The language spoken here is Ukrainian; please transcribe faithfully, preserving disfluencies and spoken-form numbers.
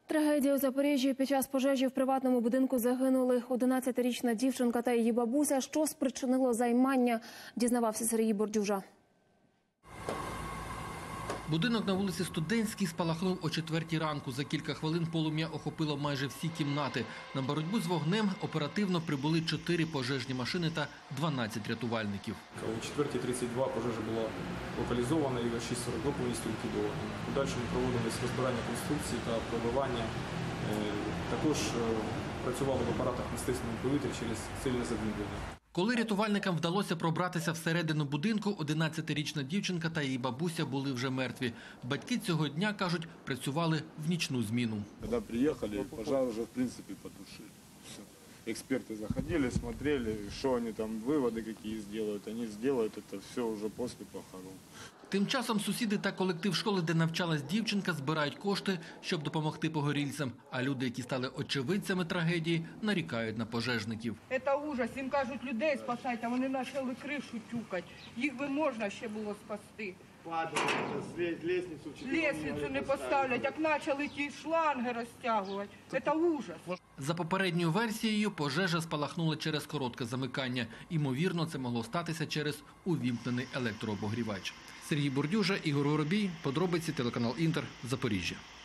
Трагедія у Запоріжжі. Під час пожежі в приватному будинку загинули одинадцятирічна дівчинка та її бабуся. Що спричинило займання, дізнавався Сергій Бордюжа. Будинок на вулиці Студентській спалахнув о четвертій ранку. За кілька хвилин полум'я охопило майже всі кімнати. На боротьбу з вогнем оперативно прибули чотири пожежні машини та дванадцять рятувальників. О четвертій тридцять два пожежа була локалізована і о шість сорок два повністю ліквідована. У подальшому проводились розбирання конструкцій та пробивання. Також працювали в апаратах на стисненому повітрі через сильне задимлення. Коли рятувальникам вдалося пробратися всередину будинку, одинадцятирічна дівчинка та її бабуся були вже мертві. Батьки цього дня, кажуть, працювали в нічну зміну. Коли приїхали, пожар вже, в принципі, потушили. Експерти заходили, смотрели, що вони там, виводи які зроблять. Вони зроблять це все вже після похорон. Тим часом сусіди та колектив школи, де навчалась дівчинка, збирають кошти, щоб допомогти погорільцям. А люди, які стали очевидцями трагедії, нарікають на пожежників. Це ужас. Їм кажуть, людей спасати, а вони почали кришу тюкати. Їх би можна ще було спасти. Лестницю не поставлять, як почали ті шланги розтягувати. Це ужас. За попередньою версією, пожежа спалахнула через коротке замикання. Імовірно, це могло статися через увімкнений електрообогрівач. Сергій Бордюжа, Ігор Воробій, подробиці, телеканал Інтер, Запоріжжя.